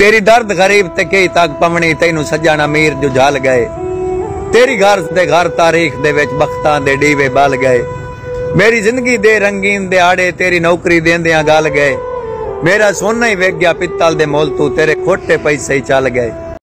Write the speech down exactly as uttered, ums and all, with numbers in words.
तेरी दर्द गरीब ते कई तक पवनी तेनू सज्जन अमीर जो झल गए। तेरी घर ते घर तारीख दे विच बख्तां दे डीवे बल गए। मेरी जिंदगी दे रंगीन दिहाड़े तेरी नौकरी देंदियां गल गए। मेरा सोना ही वेग गया पित्तल दे मोल तू तेरे खोटे पैसे ही चल गए।